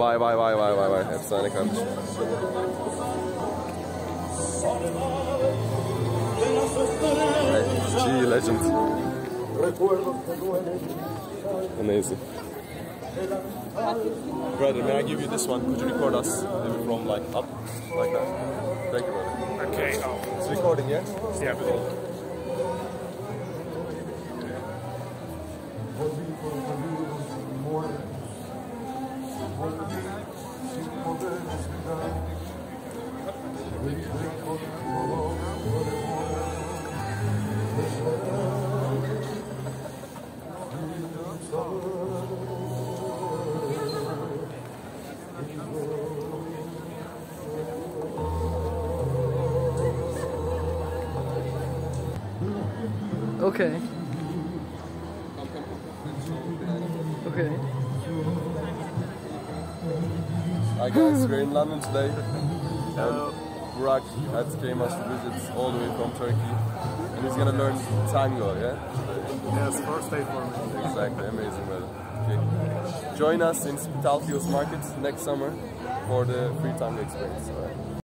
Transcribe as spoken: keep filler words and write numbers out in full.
Vay vay vay vay vay vay. Efsane kardeşim. Hey, G legend. Amazing. Brother, may I give you this one? Could you record us maybe from like up? Like that. Thank you, brother. Okay. Oh. It's recording, yeah? Yeah. Okay. Okay. Hi guys, we're in London today. And Burak had came us to visit all the way from Turkey. And he's gonna learn tango, yeah? Yes, first day for me. Exactly, amazing, brother. Okay. Join us in Spitalfields Market next summer for the free tango experience. All right.